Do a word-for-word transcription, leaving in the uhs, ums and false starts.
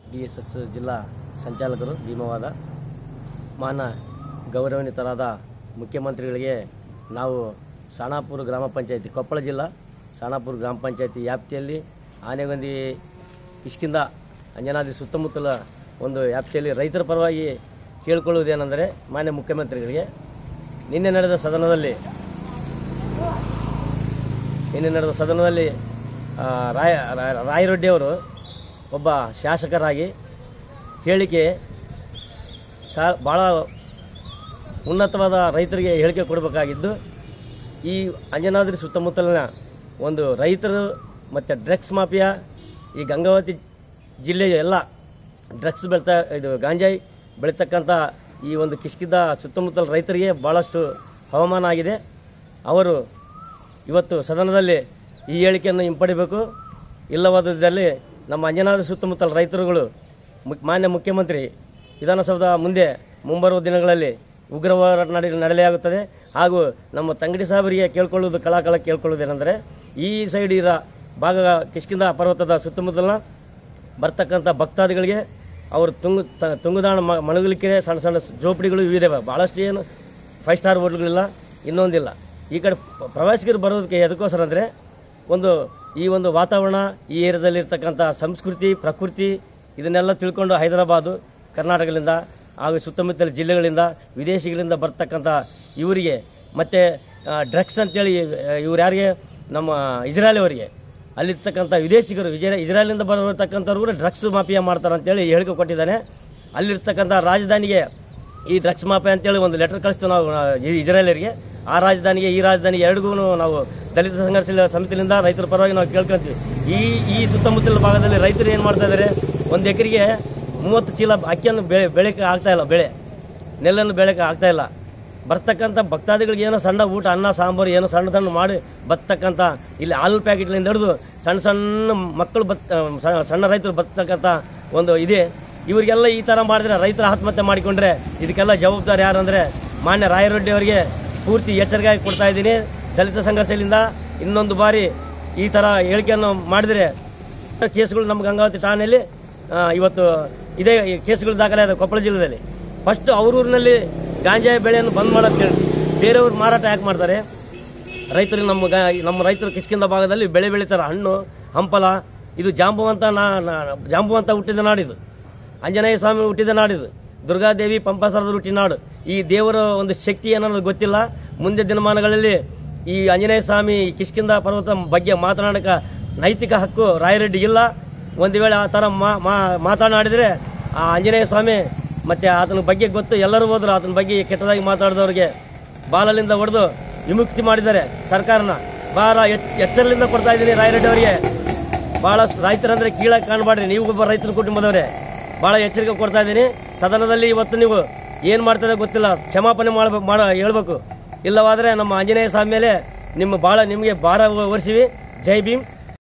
D S S ಜಿಲ್ಲಾ ಸಂಚಾಲಕರು ಭೀಮವಾದ ಮಾನ ಗೌರವಾನ್ವಿತರಾದ ಮುಖ್ಯಮಂತ್ರಿಗಳಿಗೆ ನಾವು ಸಾಣಾಪುರ ಗ್ರಾಮ ಪಂಚಾಯತಿ ಕೊಪ್ಪಳ ಜಿಲ್ಲಾ ಸಾಣಾಪುರ ಗ್ರಾಮ ಪಂಚಾಯತಿ ವ್ಯಾಪ್ತಿಯಲ್ಲಿ ಆನೆಗೊಂದಿ ಕಿಷ್ಕಿಂದ ಅಂಜನಾದ್ರಿ ಸುತ್ತಮುತ್ತಲ ಒಂದು ವ್ಯಾಪ್ತಿಯಲ್ಲಿ ರೈತರ ಪರವಾಗಿ ಕೇಳಿಕೊಳ್ಳುವುದೇನೆಂದರೆ ಮಾನ್ಯ ಮುಖ್ಯಮಂತ್ರಿಗಳಿಗೆ ನಿನ್ನೆ ನಡೆದ ಸದನದಲ್ಲಿ ನಿನ್ನೆ ನಡೆದ ಸದನದಲ್ಲಿ ರಾಯ ರಾಯರೆಡ್ಡಿಯವರು ಒಬ್ಬ ಶಾಸಕರಾಗಿ ಹೇಳಿಕೆ ಶಾ ಭಾಳ ಉನ್ನತವಾದ ರೈತರಿಗೆ ಹೇಳಿಕೆ ಕೊಡಬೇಕಾಗಿದ್ದು ಈ ಅಂಜನಾದ್ರಿ ಸುತ್ತಮುತ್ತಲಿನ ಒಂದು ರೈತರು ಮತ್ತು ಡ್ರಗ್ಸ್ ಮಾಫಿಯಾ ಈ ಗಂಗಾವತಿ ಜಿಲ್ಲೆಯ ಎಲ್ಲ ಡ್ರಗ್ಸ್ ಬೆಳ್ತಾ ಇದು ಗಾಂಜಾಯಿ ಬೆಳೀತಕ್ಕಂಥ ಈ ಒಂದು ಕಿಷ್ಕಿಂದ ಸುತ್ತಮುತ್ತಲ ರೈತರಿಗೆ ಭಾಳಷ್ಟು ಹವಾಮಾನ ಆಗಿದೆ. ಅವರು ಇವತ್ತು ಸದನದಲ್ಲಿ ಈ ಹೇಳಿಕೆಯನ್ನು ಹಿಂಪಡಿಬೇಕು. ಇಲ್ಲವಾದಲ್ಲಿ ನಮ್ಮ ಅಂಜನಾದ್ರಿ ಸುತ್ತಮುತ್ತಲ ರೈತರುಗಳು ಮಾನ್ಯ ಮುಖ್ಯಮಂತ್ರಿ ವಿಧಾನಸೌಧ ಮುಂದೆ ಮುಂಬರುವ ದಿನಗಳಲ್ಲಿ ಉಗ್ರ ಹೋರಾಟ ನಡೆ ನಡೆಯಲಾಗುತ್ತದೆ. ಹಾಗೂ ನಮ್ಮ ತಂಗಡಿ ಸಾಹೇಬರಿಗೆ ಕೇಳ್ಕೊಳ್ಳೋದು ಕಳಕಳ ಕೇಳ್ಕೊಳ್ಳೋದೇನೆಂದರೆ ಈ ಸೈಡ್ ಇರೋ ಭಾಗ ಕಿಷ್ಕಿಂದ ಪರ್ವತದ ಸುತ್ತಮುತ್ತಲ ಬರ್ತಕ್ಕಂಥ ಭಕ್ತಾದಿಗಳಿಗೆ ಅವರು ತುಂಗು ತುಂಗುದಾಣ ಮಣಗಲಿಕ್ಕೆ ಸಣ್ಣ ಸಣ್ಣ ಜೋಪಡಿಗಳು ಇವಿದಾವೆ. ಭಾಳಷ್ಟು ಏನು ಫೈವ್ ಸ್ಟಾರ್ ಹೋಟ್ಲ್ಗಳಿಲ್ಲ, ಇನ್ನೊಂದಿಲ್ಲ. ಈ ಕಡೆ ಪ್ರವಾಸಿಗರು ಬರೋದಕ್ಕೆ ಎದಕ್ಕೋಸ್ಕರ ಅಂದರೆ ಒಂದು ಈ ಒಂದು ವಾತಾವರಣ, ಈ ಏರಿಯಾದಲ್ಲಿರ್ತಕ್ಕಂಥ ಸಂಸ್ಕೃತಿ ಪ್ರಕೃತಿ ಇದನ್ನೆಲ್ಲ ತಿಳ್ಕೊಂಡು ಹೈದರಾಬಾದು ಕರ್ನಾಟಕದಿಂದ ಹಾಗೂ ಸುತ್ತಮುತ್ತಲ ಜಿಲ್ಲೆಗಳಿಂದ ವಿದೇಶಿಗಳಿಂದ ಬರ್ತಕ್ಕಂಥ ಇವರಿಗೆ ಮತ್ತು ಡ್ರಗ್ಸ್ ಅಂತೇಳಿ ಇವ್ರು ಯಾರಿಗೆ ನಮ್ಮ ಇಸ್ರಾಯೇಲ್ ಅವರಿಗೆ ಅಲ್ಲಿರ್ತಕ್ಕಂಥ ವಿದೇಶಿಗರು ವಿಜಯ ಇಸ್ರಾಯೇಲಿಂದ ಬರತಕ್ಕಂಥವ್ರು ಕೂಡ ಡ್ರಗ್ಸ್ ಮಾಫಿಯಾ ಮಾಡ್ತಾರೆ ಅಂತೇಳಿ ಹೇಳಿಕೆ ಕೊಟ್ಟಿದ್ದಾನೆ. ಅಲ್ಲಿರ್ತಕ್ಕಂಥ ರಾಜಧಾನಿಗೆ ಈ ಡ್ರಗ್ಸ್ ಮಾಫಿಯಾ ಅಂತೇಳಿ ಒಂದು ಲೆಟರ್ ಕಳಿಸ್ತೀವಿ ನಾವು ಇಸ್ರಾಯೇಲರಿಗೆ. ಆ ರಾಜಧಾನಿಗೆ ಈ ರಾಜಧಾನಿಗೆ ಎರಡಿಗೂ ನಾವು ದಲಿತ ಸಂಘರ್ಷ ಸಮಿತಿಯಿಂದ ರೈತರ ಪರವಾಗಿ ನಾವು ಕೇಳ್ಕೊಳ್ತೀವಿ. ಈ ಈ ಸುತ್ತಮುತ್ತಲ ಭಾಗದಲ್ಲಿ ರೈತರು ಏನು ಮಾಡ್ತಾ ಇದ್ದಾರೆ, ಒಂದು ಎಕರೆಗೆ ಮೂವತ್ತು ಚೀಲ ಅಕ್ಕಿಯನ್ನು ಬೆಳೆ ಬೆಳೆಯೋಕ್ಕೆ ಆಗ್ತಾಯಿಲ್ಲ, ಬೆಳೆ ನೆಲ್ಲನ್ನು ಬೆಳೆಯೋಕ್ಕೆ ಆಗ್ತಾಯಿಲ್ಲ. ಬರ್ತಕ್ಕಂಥ ಭಕ್ತಾದಿಗಳಿಗೆ ಏನೋ ಸಣ್ಣ ಊಟ ಅನ್ನ ಸಾಂಬಾರು ಏನೋ ಸಣ್ಣ ಸಣ್ಣ ಮಾಡಿ ಬರ್ತಕ್ಕಂಥ ಇಲ್ಲಿ ಹಾಲು ಪ್ಯಾಕೆಟ್ಲಿಂದ ಹಿಡಿದು ಸಣ್ಣ ಸಣ್ಣ ಮಕ್ಕಳು ಬತ್ ಸಣ್ಣ ರೈತರು ಬರ್ತಕ್ಕಂಥ ಒಂದು ಇದೆ. ಇವರಿಗೆಲ್ಲ ಈ ಥರ ಮಾಡಿದ್ರೆ ರೈತರ ಆತ್ಮಹತ್ಯೆ ಮಾಡಿಕೊಂಡ್ರೆ ಇದಕ್ಕೆಲ್ಲ ಜವಾಬ್ದಾರಿ ಯಾರಂದರೆ ಮಾನ್ಯ ರಾಯರೆಡ್ಡಿ ಅವರಿಗೆ ಪೂರ್ತಿ ಎಚ್ಚರಿಕೆ ಕೊಡ್ತಾ ಇದ್ದೀನಿ. ದಲಿತ ಸಂಘರ್ಷದಿಂದ ಇನ್ನೊಂದು ಬಾರಿ ಈ ಥರ ಹೇಳಿಕೆಯನ್ನು ಮಾಡಿದರೆ ಕೇಸ್ಗಳು ನಮ್ಮ ಗಂಗಾವತಿ ಠಾಣೆಯಲ್ಲಿ ಇವತ್ತು ಇದೇ ಕೇಸ್ಗಳು ದಾಖಲೆ ಆದ ಕೊಪ್ಪಳ ಜಿಲ್ಲೆಯಲ್ಲಿ. ಫಸ್ಟ್ ಅವ್ರೂರಿನಲ್ಲಿ ಗಾಂಜಾಯಿ ಬೆಳೆಯನ್ನು ಬಂದ್ ಮಾಡೋಕ್ಕೆ ಹೇಳಿ ಬೇರೆಯವ್ರು ಮಾರಾಟ ಯಾಕೆ ಮಾಡ್ತಾರೆ? ರೈತರು ನಮ್ಮ ಗಾ ನಮ್ಮ ರೈತರು ಕಿಷ್ಕಿಂದ ಭಾಗದಲ್ಲಿ ಬೆಳೆ ಬೆಳೀತಾರೆ. ಹಣ್ಣು ಹಂಪಲ ಇದು ಜಾಂಬುವಂತ ನಾ ಜಾಂಬುವಂತ ಹುಟ್ಟಿದ ನಾಡಿದು, ಆಂಜನೇಯ ಸ್ವಾಮಿ ಹುಟ್ಟಿದ ನಾಡಿದು, ದುರ್ಗಾದೇವಿ ಪಂಪಾಸರದ ಹುಟ್ಟಿದ ನಾಡು. ಈ ದೇವರ ಒಂದು ಶಕ್ತಿ ಏನನ್ನೋದು ಗೊತ್ತಿಲ್ಲ. ಮುಂದೆ ದಿನಮಾನಗಳಲ್ಲಿ ಈ ಆಂಜನೇಯ ಸ್ವಾಮಿ ಕಿಷ್ಕಿಂದ ಪರ್ವತ ಬಗ್ಗೆ ಮಾತನಾಡಕ ನೈತಿಕ ಹಕ್ಕು ರಾಯರೆಡ್ಡಿ ಇಲ್ಲ. ಒಂದು ವೇಳೆ ಆ ಥರ ಮಾತನಾಡಿದರೆ ಆ ಆಂಜನೇಯ ಸ್ವಾಮಿ ಮತ್ತು ಆತನ ಬಗ್ಗೆ ಗೊತ್ತು, ಎಲ್ಲರೂ ಹೋದ್ರು ಆತನ ಬಗ್ಗೆ ಕೆಟ್ಟದಾಗಿ ಮಾತಾಡಿದವ್ರಿಗೆ ಬಾಲಲ್ಲಿಂದ ಹೊಡೆದು ವಿಮುಕ್ತಿ ಮಾಡಿದ್ದಾರೆ ಸರ್ಕಾರನ. ಭಾಳ ಎಚ್ಚರದಿಂದ ಕೊಡ್ತಾ ಇದ್ದೀನಿ ರಾಯರೆಡ್ಡಿ ಅವರಿಗೆ. ಭಾಳ ರೈತರಂದ್ರೆ ಕೀಳಾಗಿ ಕಾಣಬಾಡ್ರಿ, ನೀವು ಒಬ್ಬ ರೈತರ ಕುಟುಂಬದವರೇ. ಭಾಳ ಎಚ್ಚರಿಕೆ ಕೊಡ್ತಾ ಇದ್ದೀನಿ. ಸದನದಲ್ಲಿ ಇವತ್ತು ನೀವು ಏನು ಮಾಡ್ತಾರೆ ಗೊತ್ತಿಲ್ಲ, ಕ್ಷಮಾಪಣೆ ಮಾಡಬೇಕು ಮಾಡ ಹೇಳ್ಬೇಕು. ಇಲ್ಲವಾದರೆ ನಮ್ಮ ಆಂಜನೇಯ ಸ್ವಾಮಿ ಮೇಲೆ ನಿಮ್ಮ ಭಾಳ ನಿಮಗೆ ಭಾರ ಹೊರಿಸಿವಿ. ಜೈ ಭೀಮ್.